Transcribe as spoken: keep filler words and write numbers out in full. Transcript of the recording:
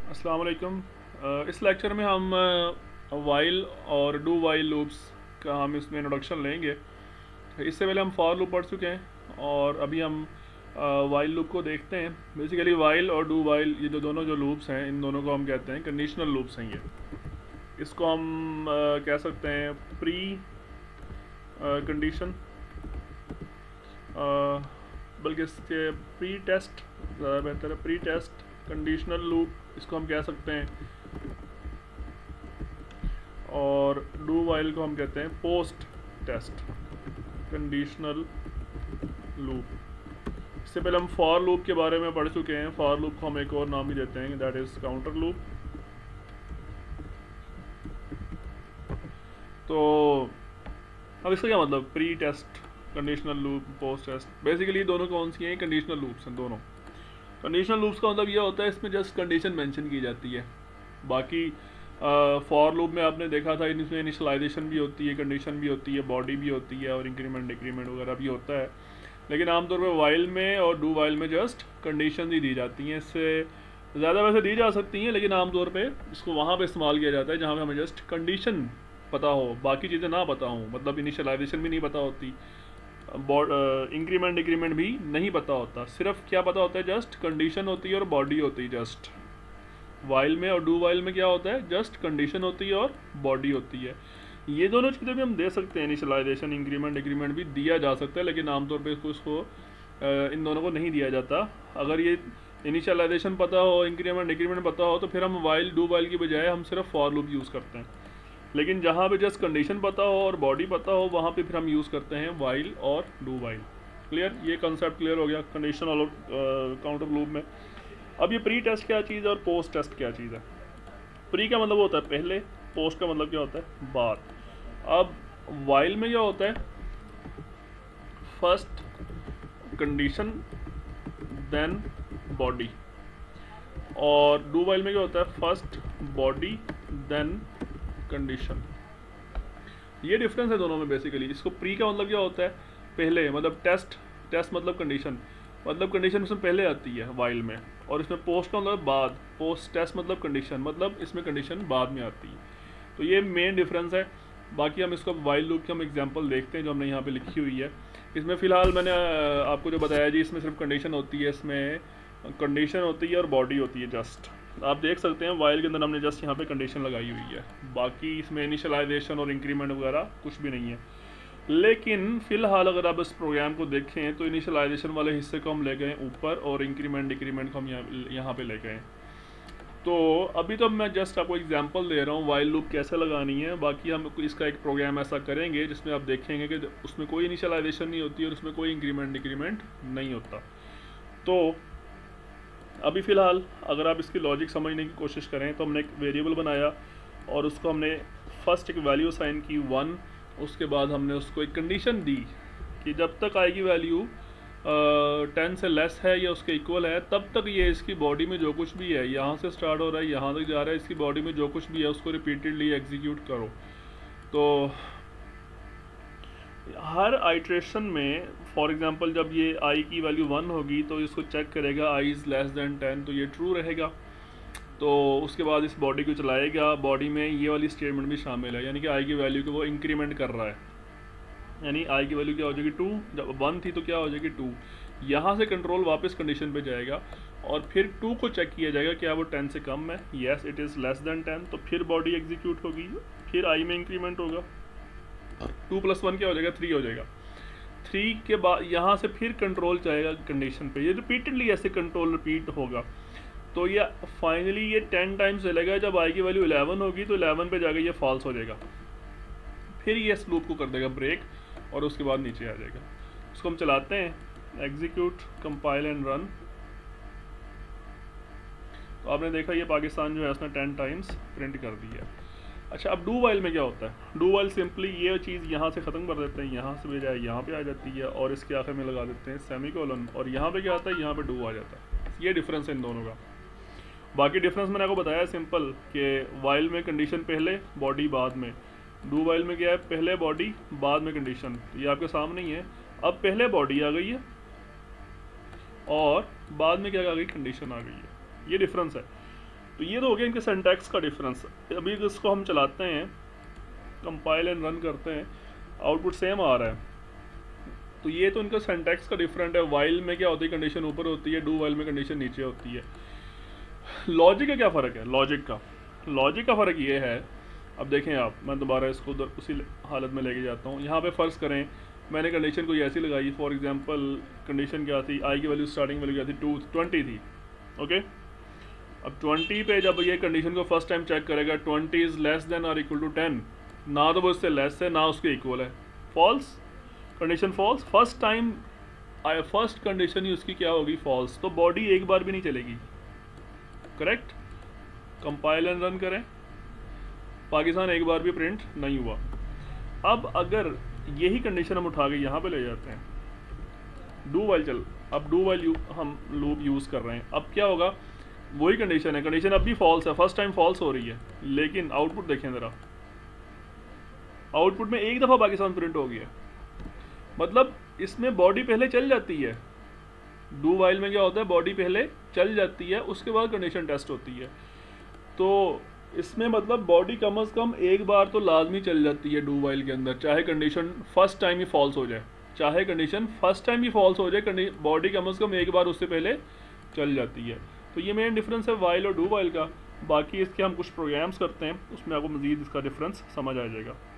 अस्सलाम वालेकुम। अ, इस लेक्चर में हम वाइल और डू वाइल लूप्स का हम इसमें इंट्रोडक्शन लेंगे। इससे पहले हम फॉर लूप पढ़ चुके हैं और अभी हम वाइल लूप को देखते हैं। बेसिकली वाइल और डू वाइल ये जो दोनों जो लूप्स हैं, इन दोनों को हम कहते हैं कंडीशनल लूप्स हैं। ये इसको हम अ, कह सकते हैं प्री कंडीशन, बल्कि इसके प्री टेस्ट ज़्यादा बेहतर है। प्री टेस्ट कंडीशनल लूप इसको हम कह सकते हैं, और डू वाइल को हम कहते हैं पोस्ट टेस्ट कंडीशनल लूप। इससे पहले हम फॉर लूप के बारे में पढ़ चुके हैं। फॉर लूप को हम एक और नाम ही देते हैं, दैट इज काउंटर लूप। तो अब इसका क्या मतलब, pre test conditional loop, post test. Basically दोनों कौन सी हैं? कंडीशनल लूप्स हैं दोनों। कंडीशनल लूप्स का मतलब ये होता है इसमें जस्ट कंडीशन मेंशन की जाती है। बाकी फॉर लूप में आपने देखा था, इसमें इनिशियलाइजेशन भी होती है, कंडीशन भी होती है, बॉडी भी होती है और इंक्रीमेंट डिक्रीमेंट वगैरह भी होता है। लेकिन आमतौर पर वाइल में और डू वाइल में जस्ट कंडीशन ही दी जाती हैं। इससे ज़्यादा वैसे दी जा सकती हैं, लेकिन आमतौर पे इसको वहाँ पे इस्तेमाल किया जाता है जहाँ पे हमें जस्ट कंडीशन पता हो, बाकी चीज़ें ना पता हों। मतलब इनिशियलाइजेशन भी नहीं पता होती, इंक्रीमेंट डिक्रीमेंट भी नहीं पता होता, सिर्फ क्या पता होता है, जस्ट कंडीशन होती है और बॉडी होती है। जस्ट वाइल में और डू वाइल में क्या होता है, जस्ट कंडीशन होती है और बॉडी होती है। ये दोनों चीज़ें भी हम दे सकते हैं, इनिशियलाइजेशन इंक्रीमेंट डिक्रीमेंट भी दिया जा सकता है, लेकिन आमतौर पर इसको इसको इन दोनों को नहीं दिया जाता। अगर ये इनिशियलाइजेशन पता हो, इंक्रीमेंट डिक्रीमेंट पता हो, तो फिर हम वाइल डू वाइल की बजाय हम सिर्फ फॉर लूप यूज़ करते हैं। लेकिन जहाँ पे जस्ट कंडीशन पता हो और बॉडी पता हो, वहाँ पे फिर हम यूज़ करते हैं वाइल और डू वाइल। क्लियर? ये कंसेप्ट क्लियर हो गया कंडीशनल और काउंटर लूप में। अब ये प्री टेस्ट क्या चीज़ है और पोस्ट टेस्ट क्या चीज़ है? प्री का मतलब होता है पहले, पोस्ट का मतलब क्या होता है, बाद। अब वाइल में क्या होता है, फर्स्ट कंडीशन देन बॉडी, और डू वाइल में क्या होता है, फर्स्ट बॉडी देन कंडीशन। ये डिफरेंस है दोनों में बेसिकली। इसको प्री का मतलब क्या होता है, पहले, मतलब टेस्ट, टेस्ट मतलब कंडीशन, मतलब कंडीशन इसमें पहले आती है वाइल में, और इसमें पोस्ट का मतलब बाद, पोस्ट टेस्ट मतलब कंडीशन, मतलब इसमें कंडीशन बाद में आती है। तो ये मेन डिफरेंस है। बाकी हम इसको वाइल लूप की हम एग्जांपल देखते हैं जो हमने यहाँ पे लिखी हुई है। इसमें फ़िलहाल मैंने आपको जो बताया जी, इसमें सिर्फ कंडीशन होती है, इसमें कंडीशन होती है और बॉडी होती है। जस्ट आप देख सकते हैं वाइल के अंदर हमने जस्ट यहाँ पे कंडीशन लगाई हुई है, बाकी इसमें इनिशियलाइजेशन और इंक्रीमेंट वगैरह कुछ भी नहीं है। लेकिन फ़िलहाल अगर आप इस प्रोग्राम को देखें तो इनिशियलाइजेशन वाले हिस्से को हम ले गए ऊपर और इंक्रीमेंट डिक्रीमेंट को हम यहाँ यहाँ पे ले गए। तो अभी तो मैं जस्ट आपको एग्जांपल दे रहा हूँ वाइल लूप कैसे लगानी है। बाकी हम इसका एक प्रोग्राम ऐसा करेंगे जिसमें आप देखेंगे कि उसमें कोई इनिशियलाइजेशन नहीं होती और उसमें कोई इंक्रीमेंट डिक्रीमेंट नहीं होता। तो अभी फ़िलहाल अगर आप इसकी लॉजिक समझने की कोशिश करें तो हमने एक वेरिएबल बनाया और उसको हमने फर्स्ट एक वैल्यू साइन की वन, उसके बाद हमने उसको एक कंडीशन दी कि जब तक आएगी वैल्यू टेन से लेस है या उसके इक्वल है, तब तक ये इसकी बॉडी में जो कुछ भी है, यहाँ से स्टार्ट हो रहा है यहाँ तक जा रहा है, इसकी बॉडी में जो कुछ भी है उसको रिपीटेडली एग्जीक्यूट करो। तो हर आइट्रेशन में, फॉर एग्जांपल जब ये आई की वैल्यू वन होगी तो इसको चेक करेगा i is less than ten, तो ये ट्रू रहेगा। तो उसके बाद इस बॉडी को चलाएगा, बॉडी में ये वाली स्टेटमेंट भी शामिल है, यानी कि आई की वैल्यू को वो इंक्रीमेंट कर रहा है। यानी आई की वैल्यू क्या हो जाएगी, टू, जब वन थी तो क्या हो जाएगी, टू। यहाँ से कंट्रोल वापस कंडीशन पे जाएगा और फिर टू को चेक किया जाएगा क्या वो टेन से कम है, yes it is less than ten, तो फिर बॉडी एग्जीक्यूट होगी, फिर आई में इंक्रीमेंट होगा, टू प्लस वन क्या हो जाएगा, थ्री हो जाएगा। थ्री के बाद यहाँ से फिर कंट्रोल जाएगा कंडीशन पे, ये रिपीटेडली ऐसे कंट्रोल रिपीट होगा। तो ये फाइनली ये टेन टाइम्स चलेगा, जब आई की वैल्यू इलेवन होगी तो इलेवन पे जाकर ये फॉल्स हो जाएगा, फिर ये इस लूप को कर देगा ब्रेक और उसके बाद नीचे आ जाएगा। उसको हम चलाते हैं, एग्जीक्यूट, कंपाइल एंड रन। तो आपने देखा ये पाकिस्तान जो है उसने टेन टाइम्स प्रिंट कर दिया। अच्छा, अब डू वाइल में क्या होता है? डू वाइल सिंपली ये चीज़ यहाँ से ख़त्म कर देते हैं, यहाँ से बजाय यहाँ पे आ जाती है और इसके आखिर में लगा देते हैं सेमीकोलन, और यहाँ पे क्या आता है, यहाँ पे डू आ जाता है। ये डिफरेंस है इन दोनों का। बाकी डिफरेंस मैंने आपको बताया सिंपल कि वाइल में कंडीशन पहले, बॉडी बाद में। डू वाइल में क्या है, पहले बॉडी बाद में कंडीशन। तो ये आपके सामने ही है। अब पहले बॉडी आ गई है और बाद में क्या आ गई, कंडीशन आ गई है। ये डिफरेंस है। तो ये तो हो गया इनके सिंटैक्स का डिफरेंस। अभी इसको हम चलाते हैं, कंपाइल एंड रन करते हैं, आउटपुट सेम आ रहा है। तो ये तो इनका सिंटैक्स का डिफरेंट है। वाइल में क्या होती है, कंडीशन ऊपर होती है, डू वाइल में कंडीशन नीचे होती है। लॉजिक का क्या फ़र्क है? लॉजिक का लॉजिक का फ़र्क ये है, अब देखें आप, मैं दोबारा इसको उधर उसी हालत में लेके जाता हूँ। यहाँ पे फ़र्ज़ करें मैंने कंडीशन कोई ऐसी लगाई, फॉर एग्जांपल कंडीशन क्या थी, आई की वैल्यू स्टार्टिंग वैल्यू क्या थी, टू ट्वेंटी थी। ओके, अब ट्वेंटी पे जब ये कंडीशन को फर्स्ट टाइम चेक करेगा, ट्वेंटी इज़ लेस देन और इक्वल टू टेन, ना तो वो उससे लेस है ना उसके इक्वल है, false, condition false. First time first condition ही उसकी क्या होगी, फॉल्स। तो बॉडी एक बार भी नहीं चलेगी, करेक्ट। कंपाइल एंड रन करें, पाकिस्तान एक बार भी प्रिंट नहीं हुआ। अब अगर यही कंडीशन हम उठा के यहाँ पे ले जाते हैं, डू वाइल चल, अब डू वाइल हम लूप यूज़ कर रहे हैं, अब क्या होगा, वही कंडीशन है, कंडीशन अब भी फॉल्स है, फर्स्ट टाइम फॉल्स हो रही है, लेकिन आउटपुट देखें ज़रा, आउटपुट में एक दफ़ा पाकिस्तान प्रिंट हो गया। मतलब इसमें बॉडी पहले चल जाती है, डू वाइल में क्या होता है, बॉडी पहले चल जाती है, उसके बाद कंडीशन टेस्ट होती है। तो इसमें मतलब बॉडी कम अज़ कम एक बार तो लाजमी चल जाती है डू वाइल के अंदर, चाहे कंडीशन फर्स्ट टाइम ही फॉल्स हो जाए, चाहे कंडीशन फर्स्ट टाइम ही फॉल्स हो जाए, बॉडी कम अज़ कम एक बार उससे पहले चल जाती है। तो ये मेन डिफरेंस है वाइल और डू वाइल का। बाकी इसके हम कुछ प्रोग्राम्स करते हैं, उसमें आपको मज़ीद इसका डिफरेंस समझ आ जाएगा।